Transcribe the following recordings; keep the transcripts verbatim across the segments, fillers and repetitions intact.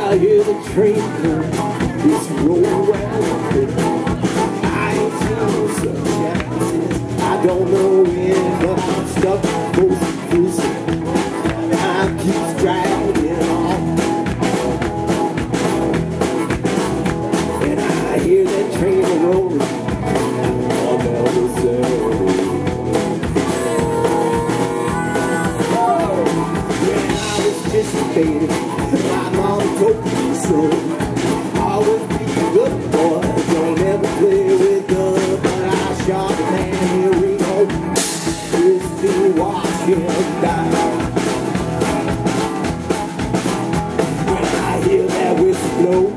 I hear the train come, it's rolling around. I ain't seen no sunshine. I don't know when, but I'm stuck close to this. Time keeps dragging on, and I hear that train rolling on down the road. When I was just a baby, my mom told me so. Always be a good boy, don't ever play with guns. But I shot a man, here we go. Just to watch him die. When I hear that whistle blow,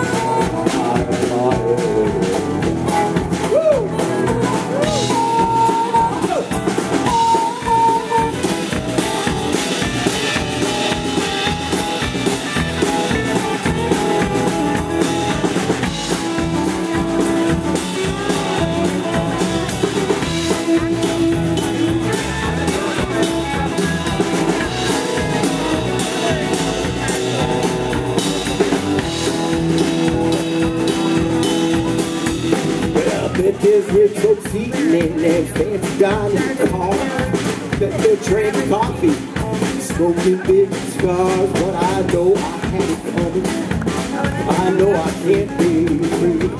bet there's rich folks eating in their fancy dining car. Bet they're drinking coffee, smoking big cigars. But I know I had it coming, I know I can't be free.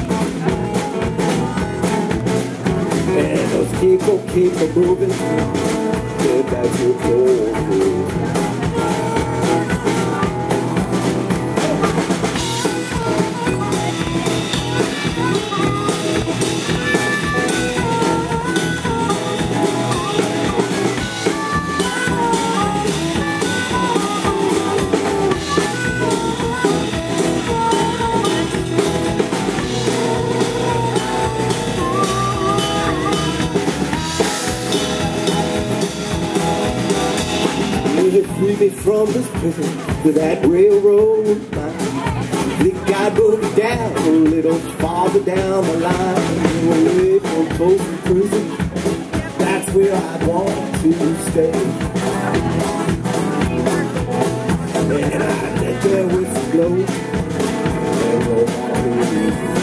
And those people keep a moving, yeah, that's your goal. Free me from this prison to that railroad line. Think I'd move down a little farther down the line, away from Folsom Prison. That's where I'd want to stay. And I'd let their whistle blow and roll my baby.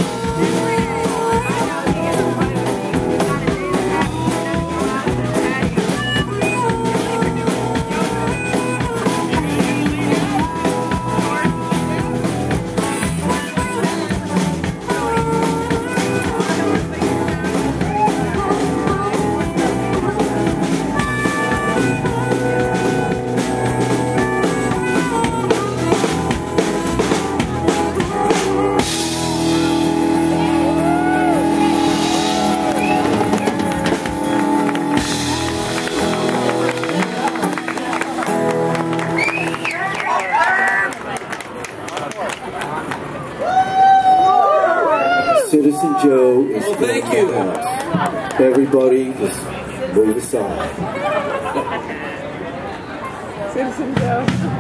Citizen Joe is well, thank you. House. Everybody just move aside. Citizen Joe.